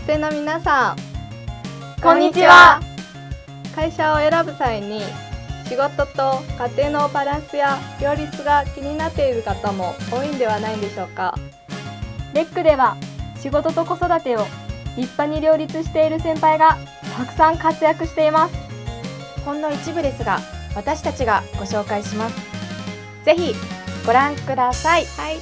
生の皆さん、 こんにちは。 会社を選ぶ際に仕事と家庭のバランスや両立が気になっている方も多いんではないでしょうか。 レックでは仕事と子育てを立派に両立している先輩がたくさん活躍しています。 ほんの一部ですが、私たちがご紹介します。ぜひご覧ください。 はい。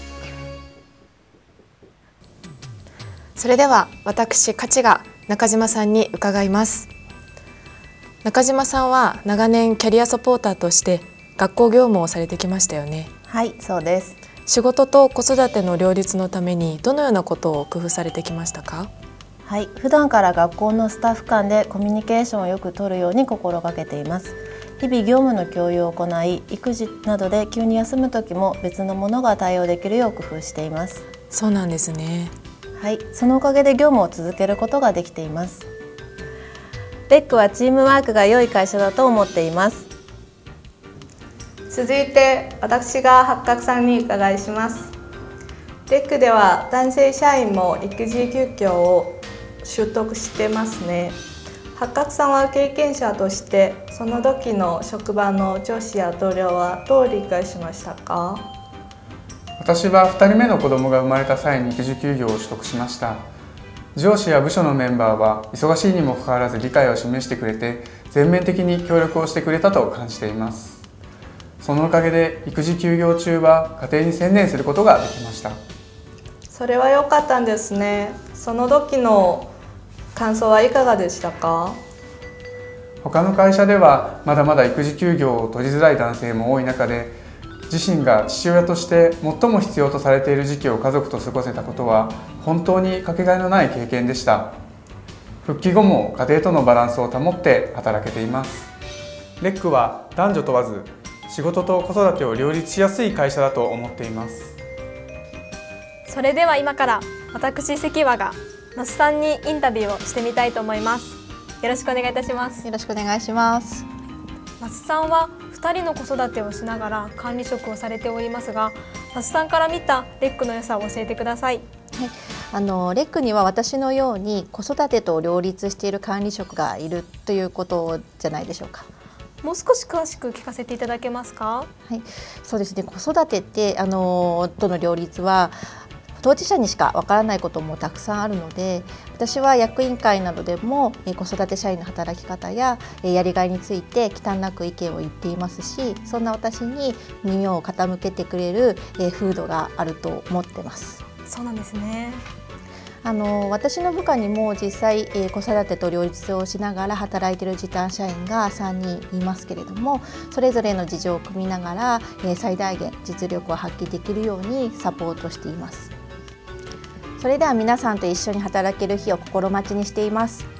それでは私カチが中島さんに伺います。中島さんは長年キャリアサポーターとして学校業務をされてきましたよね。 はい、そうです。 仕事と子育ての両立のためにどのようなことを工夫されてきましたか？ はい、普段から学校のスタッフ間でコミュニケーションをよく取るように心がけています。日々業務の共有を行い、育児などで急に休む時も別のものが対応できるよう工夫しています。 そうなんですね。 はい、そのおかげで業務を続けることができています。レックはチームワークが良い会社だと思っています。 続いて私が八角さんに伺いします。レックでは男性社員も育児休業を取得してますね。八角さんは経験者としてその時の職場の上司や同僚はどう理解しましたか？ 私は2人目の子供が生まれた際に育児休業を取得しました。上司や部署のメンバーは忙しいにもかかわらず理解を示してくれて、全面的に協力をしてくれたと感じています。そのおかげで育児休業中は家庭に専念することができました。 それは良かったんですね。その時の感想はいかがでしたか？ 他の会社ではまだまだ育児休業を取りづらい男性も多い中で、自身が父親として最も必要とされている時期を家族と過ごせたことは本当にかけがえのない経験でした。復帰後も家庭とのバランスを保って働けています。レックは男女問わず仕事と子育てを両立しやすい会社だと思っています。 それでは今から私関和が那須さんにインタビューをしてみたいと思います。よろしくお願いいたします。 よろしくお願いします。 那須さんは2人の子育てをしながら管理職をされておりますが、那須さんから見たレックの良さを教えてください。 はい、レックには私のように子育てと両立している管理職がいるということじゃないでしょうか。 もう少し詳しく聞かせていただけますか？ はい、そうですね。子育てってとの両立は当事者にしかわからないこともたくさんあるので、私は役員会などでも子育て社員の働き方ややりがいについて忌憚なく意見を言っていますし、そんな私に耳を傾けてくれる風土があると思ってます。 そうなんですね。 私の部下にも実際子育てと両立をしながら働いている時短社員が3人いますけれども、それぞれの事情を組みながら最大限実力を発揮できるようにサポートしています。それでは皆さんと一緒に働ける日を心待ちにしています。